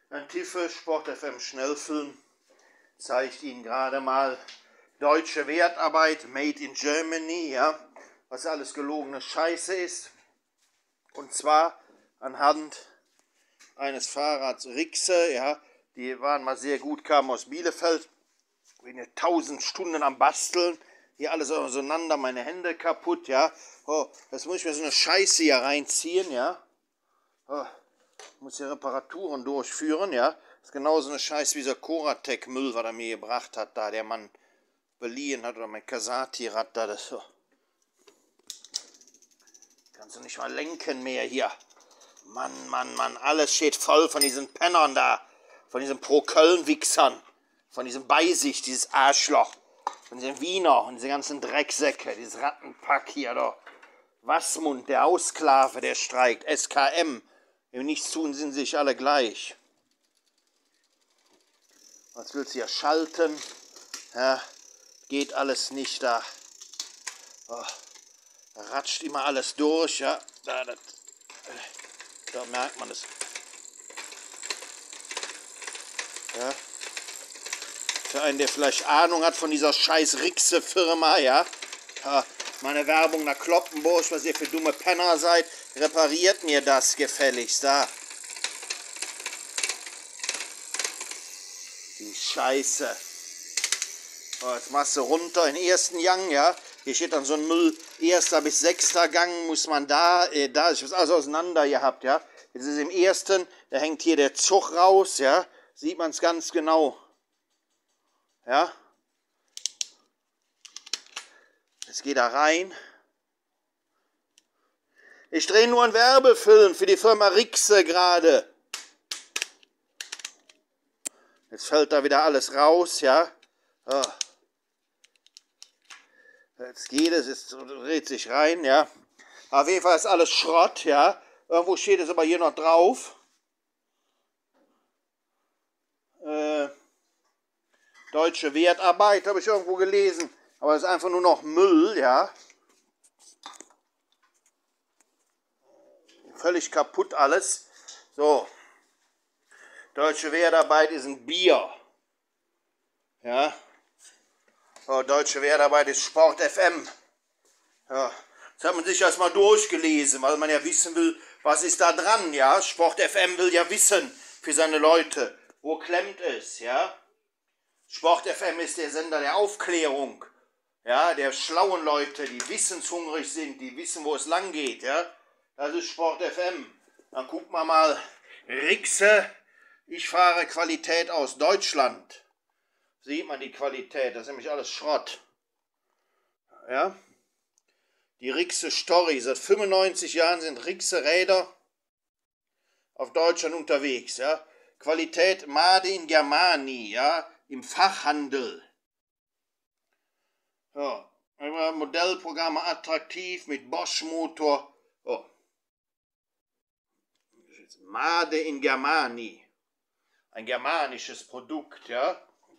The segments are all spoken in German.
Ein Tiffe Sport FM Schnellfilm zeigt Ihnen gerade mal deutsche Wertarbeit, made in Germany, ja, was alles gelogene Scheiße ist. Und zwar anhand eines Fahrrads Rixe, ja, die waren mal sehr gut, kamen aus Bielefeld, bin 1000 Stunden am Basteln, hier alles auseinander, meine Hände kaputt, ja. Oh, jetzt muss ich mir so eine Scheiße hier reinziehen, ja. Oh, muss hier Reparaturen durchführen, ja. Das ist genauso eine Scheiße wie dieser Coratec-Müll, was er mir gebracht hat, da der Mann beliehen hat, oder mein Casati-Rad da, das so. Kannst du nicht mal lenken mehr hier. Mann, Mann, Mann, alles steht voll von diesen Pennern da, von diesen Pro-Köln-Wichsern, von diesem Beisicht, dieses Arschloch, von diesen Wiener und diese ganzen Drecksäcke, dieses Rattenpack hier, da. Wassmund, der Ausklave, der streikt, SKM, wenn wir nichts tun, sind sie sich alle gleich. Was willst du hier schalten? Ja, geht alles nicht da. Oh, da ratscht immer alles durch, ja, da merkt man es. Ja. Für einen, der vielleicht Ahnung hat von dieser scheiß Rixe-Firma, ja. Meine Werbung nach Kloppenburg, was ihr für dumme Penner seid, repariert mir das gefälligst, da. Die Scheiße. So, jetzt machst du runter in den ersten Gang, ja. Hier steht dann so ein Müll, 1. bis 6. Gang muss man da ist alles auseinander gehabt, ja. Jetzt ist im ersten, da hängt hier der Zug raus, ja. Sieht man es ganz genau. Ja. Jetzt geht da rein. Ich drehe nur einen Werbefilm für die Firma Rixe gerade. Jetzt fällt da wieder alles raus, ja. Oh. Jetzt geht es, jetzt dreht sich rein, ja. Auf jeden Fall ist alles Schrott, ja. Irgendwo steht es aber hier noch drauf. Deutsche Wertarbeit, habe ich irgendwo gelesen. Aber es ist einfach nur noch Müll, ja. Völlig kaputt alles. So. Deutsche Wertarbeit ist ein Bier. Ja. So, Deutsche Wertarbeit ist Sport FM. Ja. Jetzt hat man sich erstmal durchgelesen, weil man ja wissen will, was ist da dran, ja. Sport FM will ja wissen für seine Leute, wo klemmt es, ja. Sport FM ist der Sender der Aufklärung, ja, der schlauen Leute, die wissenshungrig sind, die wissen, wo es lang geht, ja. Das ist Sport FM. Dann guckt man mal, Rixe, ich fahre Qualität aus Deutschland. Sieht man die Qualität, das ist nämlich alles Schrott. Ja. Die Rixe Story, seit 95 Jahren sind Rixe Räder auf Deutschland unterwegs, ja. Qualität Made in Germany, ja, im Fachhandel. Ja, Modellprogramme attraktiv mit Bosch-Motor. Oh. Made in Germany. Ein germanisches Produkt, ja.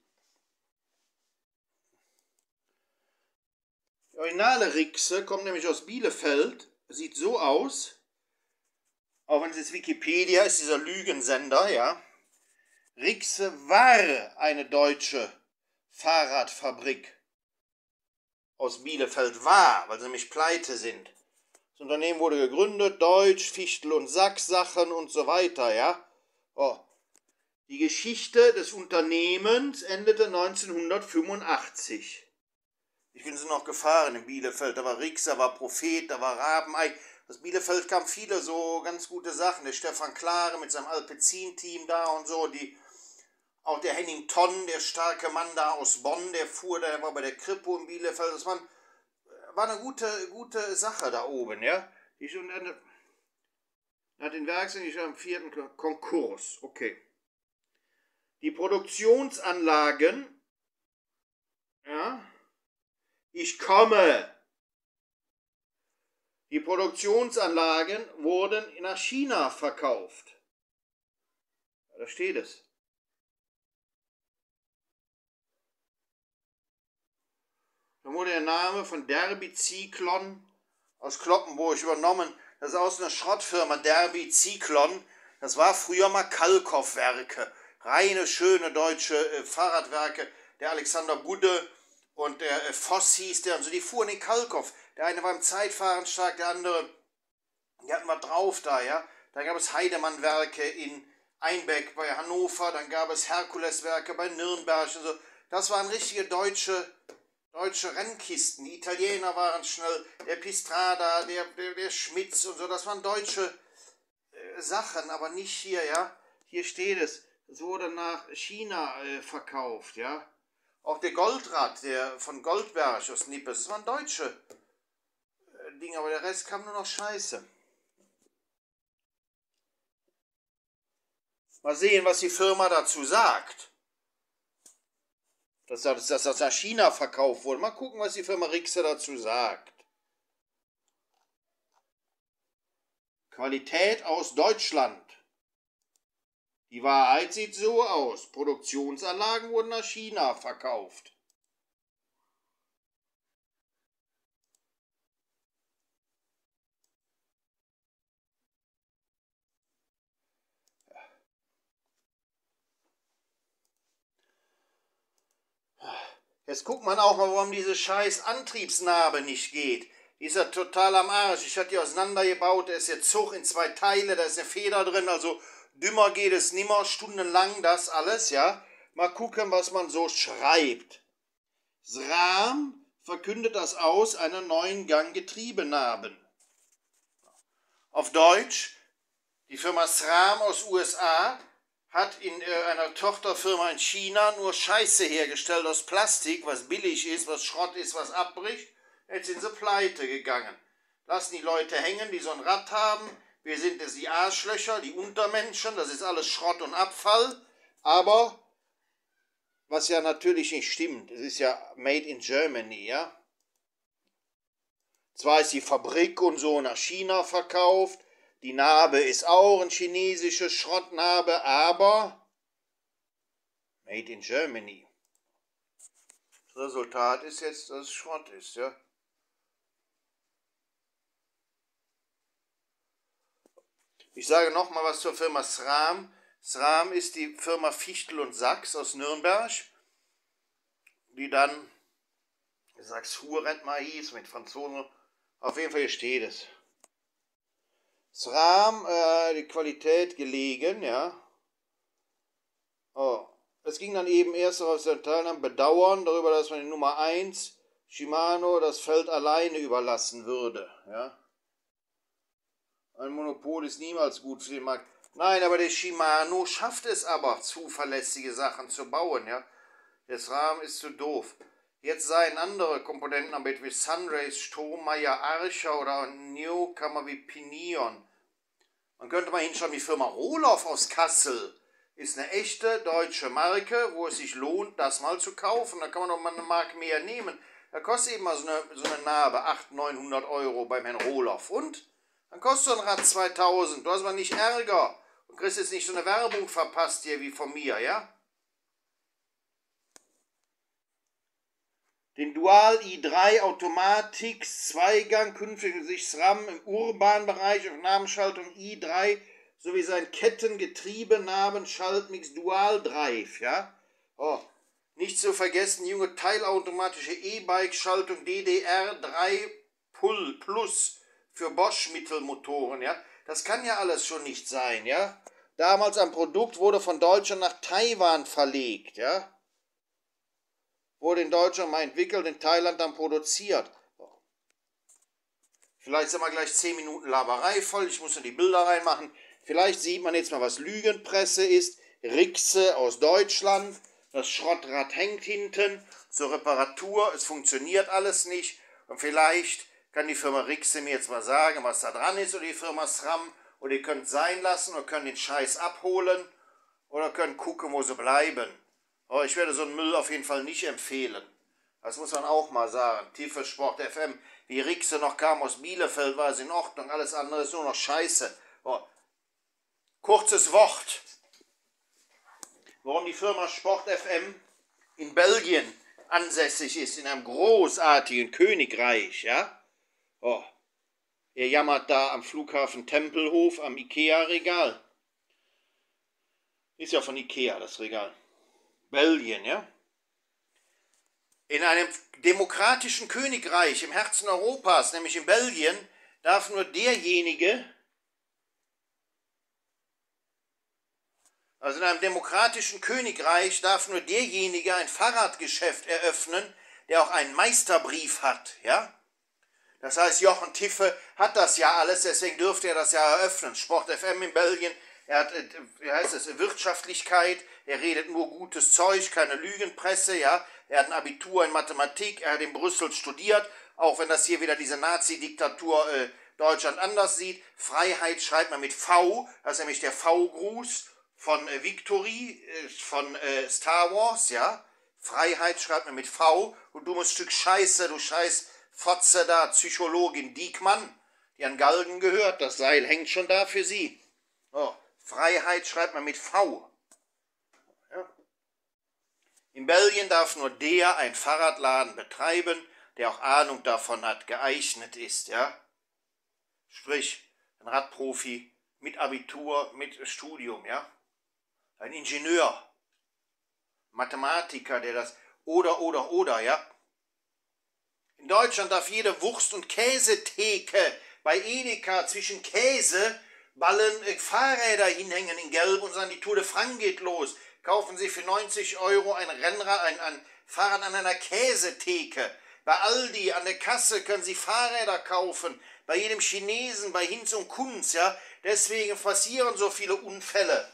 Die originale Rixe kommt nämlich aus Bielefeld. Sieht so aus. Auch wenn es jetzt Wikipedia ist, dieser Lügensender, ja. Rixe war eine deutsche Fahrradfabrik aus Bielefeld, weil sie nämlich pleite sind. Das Unternehmen wurde gegründet, Deutsch, Fichtel und Sachs Sachen und so weiter, ja. Oh. Die Geschichte des Unternehmens endete 1985. Ich bin sie noch gefahren in Bielefeld, da war Rixe, da war Prophet, da war Rabenei. Aus Bielefeld kamen viele so ganz gute Sachen. Der Stefan Klare mit seinem Alpecin-Team da und so, auch der Henning Tonn, der starke Mann da aus Bonn, der war bei der Kripo in Bielefeld. Das war eine gute Sache da oben, ja. Hat den Werkseinricht am 4. Konkurs, okay. Die Produktionsanlagen, ja, ich komme. Die Produktionsanlagen wurden nach China verkauft. Da steht es. Dann wurde der Name von Derby Zyklon aus Kloppenburg übernommen. Das ist aus einer Schrottfirma, Derby Zyklon. Das war früher mal Kalkow-Werke, reine, schöne deutsche Fahrradwerke. Der Alexander Budde und der Voss hieß der und so, die fuhren in Kalkow. Der eine war im Zeitfahren stark, der andere, die hatten wir drauf da, ja. Dann gab es Heidemann-Werke in Einbeck bei Hannover, dann gab es Herkuleswerke bei Nürnberg und so. Das waren richtige deutsche Rennkisten. Die Italiener waren schnell, der Pistrada, der Schmitz und so, das waren deutsche Sachen, aber nicht hier, ja. Hier steht es, es wurde nach China verkauft, ja. Auch der Goldrad, der von Goldberg aus Nippes, das waren deutsche Dinge, aber der Rest kam nur noch Scheiße. Mal sehen, was die Firma dazu sagt. Dass das nach China verkauft wurde. Mal gucken, was die Firma Rixer dazu sagt. Qualität aus Deutschland. Die Wahrheit sieht so aus. Produktionsanlagen wurden nach China verkauft. Jetzt guckt man auch mal, warum diese scheiß Antriebsnarbe nicht geht. Die ist ja total am Arsch. Ich hatte die auseinandergebaut, da ist der Zug in 2 Teile, da ist eine Feder drin, also dümmer geht es nimmer, stundenlang das alles, ja. Mal gucken, was man so schreibt. SRAM verkündet das Aus einer neuen Ganggetriebenarben. Auf Deutsch, die Firma SRAM aus USA hat in einer Tochterfirma in China nur Scheiße hergestellt aus Plastik, was billig ist, was Schrott ist, was abbricht. Jetzt sind sie pleite gegangen. Lassen die Leute hängen, die so ein Rad haben. Wir sind jetzt die Arschlöcher, die Untermenschen, das ist alles Schrott und Abfall. Aber, was ja natürlich nicht stimmt, es ist ja made in Germany, ja. Zwar ist die Fabrik und so nach China verkauft, die Narbe ist auch eine chinesische Schrottnarbe, aber made in Germany. Das Resultat ist jetzt, dass es Schrott ist, ja. Ich sage nochmal was zur Firma SRAM. SRAM ist die Firma Fichtel und Sachs aus Nürnberg, die dann Sachs-Hur mal hieß, mit Franzosen. Auf jeden Fall hier steht es. SRAM, die Qualität gelegen, ja. Oh. Es ging dann eben erst aus der Teilnahme bedauern darüber, dass man die Nummer 1 Shimano das Feld alleine überlassen würde, ja. Ein Monopol ist niemals gut für den Markt. Nein, aber der Shimano schafft es aber, zuverlässige Sachen zu bauen, ja. Der SRAM ist zu doof. Jetzt seien andere Komponenten am Bett wie Sunrace, Strohmeier, Archer oder Newcomer wie Pinion. Man könnte mal hinschauen, die Firma Rohloff aus Kassel ist eine echte deutsche Marke, wo es sich lohnt, das mal zu kaufen. Da kann man doch mal eine Mark mehr nehmen. Da kostet eben mal so eine Narbe 800-900 Euro beim Herrn Rohloff. Und dann kostet so ein Rad 2000. Du hast aber nicht Ärger. Du kriegst jetzt nicht so eine Werbung verpasst hier wie von mir, ja? Den Dual i3 Automatik Zweigang künftig sich SRAM im urbanen Bereich auf Nabenschaltung i3 sowie sein Kettengetriebe Schaltmix Dual Drive, ja? Oh, nicht zu vergessen, junge teilautomatische E-Bike-Schaltung DDR3 Plus für Bosch-Mittelmotoren, ja? Das kann ja alles schon nicht sein, ja? Damals ein Produkt wurde von Deutschland nach Taiwan verlegt, ja? Wurde in Deutschland mal entwickelt, in Thailand dann produziert. Vielleicht sind wir gleich 10 Minuten Laberei voll, ich muss noch die Bilder reinmachen. Vielleicht sieht man jetzt mal, was Lügenpresse ist. Rixe aus Deutschland, das Schrottrad hängt hinten zur Reparatur, es funktioniert alles nicht. Und vielleicht kann die Firma Rixe mir jetzt mal sagen, was da dran ist, oder die Firma SRAM, oder ihr könnt es sein lassen oder könnt den Scheiß abholen oder könnt gucken, wo sie bleiben. Aber ich werde so einen Müll auf jeden Fall nicht empfehlen. Das muss man auch mal sagen. Tiffelsport FM, wie Rixe noch kam aus Bielefeld, war es in Ordnung. Alles andere ist nur noch Scheiße. Oh. Kurzes Wort. Warum die Firma Sport FM in Belgien ansässig ist, in einem großartigen Königreich, ja? Oh. Ihr jammert da am Flughafen Tempelhof am Ikea-Regal. Ist ja von Ikea, das Regal. Belgien, ja? In einem demokratischen Königreich im Herzen Europas, nämlich in Belgien, darf nur derjenige, also in einem demokratischen Königreich darf nur derjenige ein Fahrradgeschäft eröffnen, der auch einen Meisterbrief hat, ja? Das heißt, Jochen Tiffe hat das ja alles, deswegen dürfte er das ja eröffnen. Sport FM in Belgien, er hat, wie heißt es, Wirtschaftlichkeit, er redet nur gutes Zeug, keine Lügenpresse, ja. Er hat ein Abitur in Mathematik, er hat in Brüssel studiert, auch wenn das hier wieder diese Nazi-Diktatur Deutschland anders sieht. Freiheit schreibt man mit V, das ist nämlich der V-Gruß von Victory, von Star Wars, ja. Freiheit schreibt man mit V, du dummes Stück Scheiße, du scheiß Fotze da, Psychologin Diekmann, die an Galgen gehört, das Seil hängt schon da für sie. Oh, Freiheit schreibt man mit V. Ja. In Belgien darf nur der ein Fahrradladen betreiben, der auch Ahnung davon hat, geeignet ist, ja. Sprich, ein Radprofi mit Abitur, mit Studium, ja. Ein Ingenieur, Mathematiker, der das oder, ja. In Deutschland darf jede Wurst- und Käsetheke bei Edeka zwischen Käseballen Fahrräder hinhängen in Gelb und sagen, die Tour de France geht los. Kaufen Sie für 90 € ein Fahrrad an einer Käsetheke. Bei Aldi an der Kasse können Sie Fahrräder kaufen. Bei jedem Chinesen, bei Hinz und Kunz, ja. Deswegen passieren so viele Unfälle.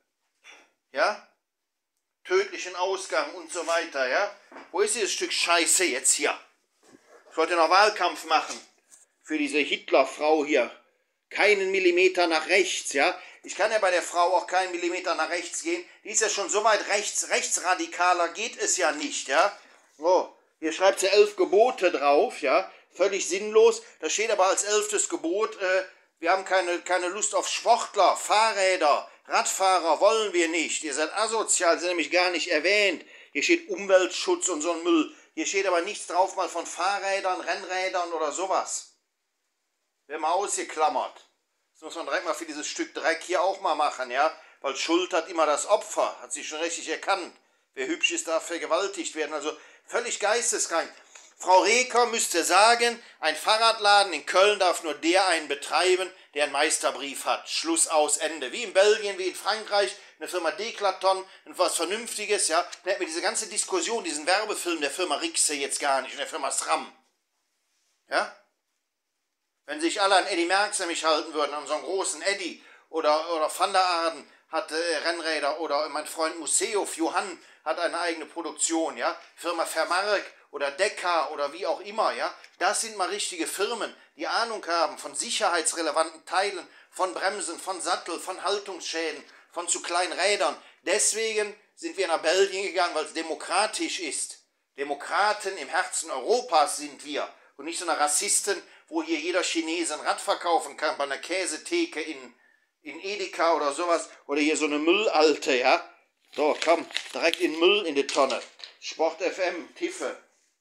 Ja? Tödlichen Ausgang und so weiter, ja. Wo ist dieses Stück Scheiße jetzt hier? Ich wollte noch Wahlkampf machen für diese Hitlerfrau hier. Keinen Millimeter nach rechts, ja. Ich kann ja bei der Frau auch keinen Millimeter nach rechts gehen. Die ist ja schon so weit rechtsradikaler geht es ja nicht, ja. Oh, hier schreibt sie 11 Gebote drauf, ja. Völlig sinnlos. Da steht aber als 11. Gebot, wir haben keine Lust auf Sportler, Fahrräder, Radfahrer wollen wir nicht. Ihr seid asozial, sind nämlich gar nicht erwähnt. Hier steht Umweltschutz und so ein Müll. Hier steht aber nichts drauf mal von Fahrrädern, Rennrädern oder sowas. Wird mal ausgeklammert. Das muss man direkt mal für dieses Stück Dreck hier auch mal machen, ja. Weil Schuld hat immer das Opfer, hat sie schon richtig erkannt. Wer hübsch ist, darf vergewaltigt werden. Also völlig geisteskrank. Frau Reker müsste sagen, ein Fahrradladen in Köln darf nur der einen betreiben, der einen Meisterbrief hat. Schluss, aus, Ende. Wie in Belgien, wie in Frankreich, eine Firma Decathlon, was Vernünftiges, ja. Dann hätten wir diese ganze Diskussion, diesen Werbefilm der Firma Rixe jetzt gar nicht und der Firma SRAM. Ja? Wenn sich alle an Eddie Merckx nämlich halten würden, an so einen großen Eddie oder Van der Aarden hat Rennräder oder mein Freund Museov, Johann, hat eine eigene Produktion, ja. Firma Vermark oder Decker oder wie auch immer, ja. Das sind mal richtige Firmen, die Ahnung haben von sicherheitsrelevanten Teilen, von Bremsen, von Sattel, von Haltungsschäden, von zu kleinen Rädern. Deswegen sind wir nach Belgien gegangen, weil es demokratisch ist. Demokraten im Herzen Europas sind wir und nicht so eine Rassisten, wo hier jeder Chinese ein Rad verkaufen kann bei einer Käsetheke in Edeka oder sowas oder hier so eine Müllalte, ja. So, komm, direkt in Müll in die Tonne. Sport FM, Tiffe.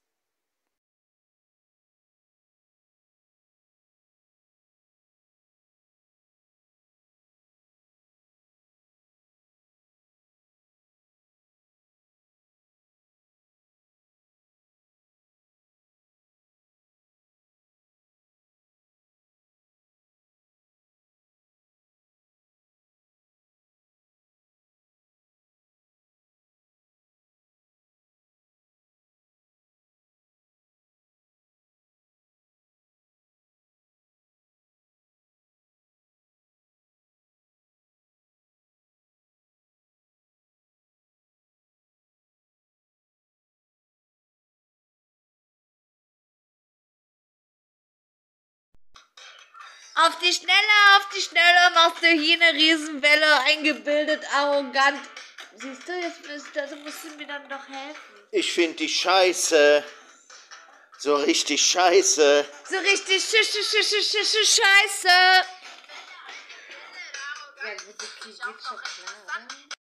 Auf die Schnelle machst du hier eine Riesenwelle, eingebildet, arrogant. Siehst du, jetzt musst du mir dann doch helfen. Ich finde die scheiße. So richtig scheiße. So richtig scheiße. Ja, das geht schon klar, oder?